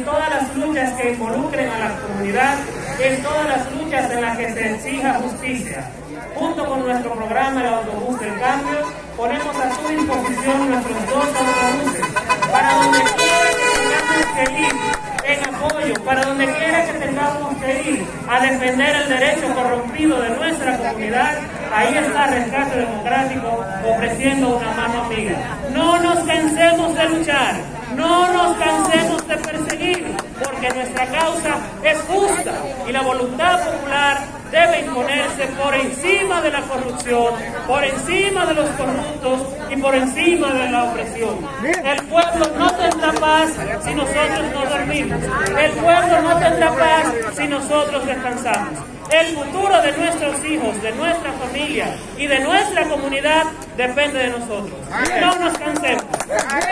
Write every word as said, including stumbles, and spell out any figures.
en todas las luchas que involucren a la comunidad, en todas las luchas en las que se exija justicia. Junto con nuestro programa El Autobús del Cambio, ponemos a su disposición nuestros dos autobuses para donde quiera que tengamos que ir en apoyo, para donde quiera que tengamos que ir a defender el derecho corrompido de nuestra comunidad. Ahí está Rescate Democrático ofreciendo una mano amiga. No nos cansemos de luchar, no nos cansemos de perseguir, porque nuestra causa es justa y la voluntad popular debe imponerse por encima de la corrupción, por encima de los corruptos y por encima de la opresión. El pueblo no tendrá paz si nosotros no dormimos. El pueblo no tendrá paz si nosotros descansamos. El futuro de nuestros hijos, de nuestra familia y de nuestra comunidad depende de nosotros. No nos cansemos.